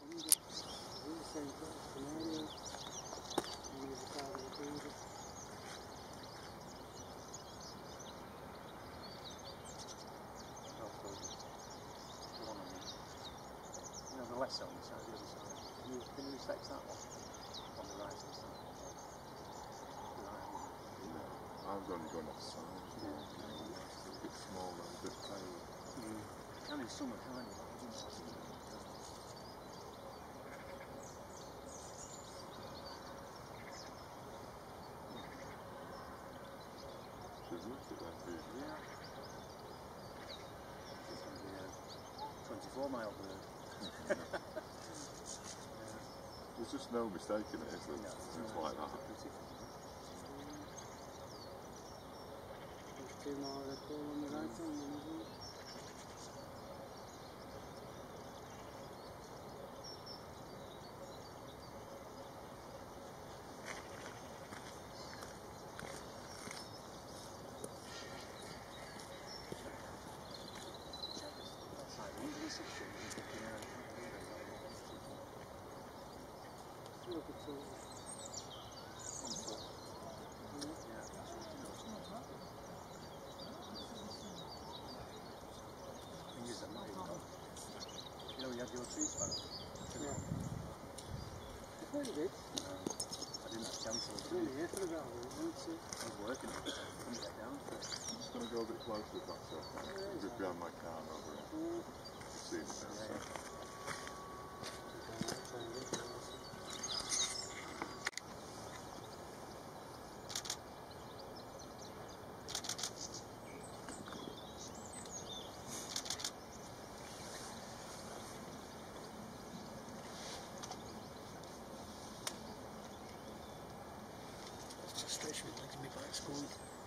The lesser on the side, the other side. Can you flex that one on the right hand side? No, I've only gone off side. Yeah. A bit small and a bit tiny. Can in summer, can't you? She's looked at that view. Yeah. She's going to be a 24-mile bird. There's just no mistaking it, is there? No, it's like that. There's 2 more Redpoll on the right hand, isn't it? Look at so. You know, you had your tree sparrow. Yeah. I thought you did. I didn't have a chance to. Really, yeah, for about a week, wasn't it? I was working on it. I couldn't get down to it. I'm just going to go a bit closer if that's okay. A bit behind my car and over here. See it now. Frustration with letting me back to school.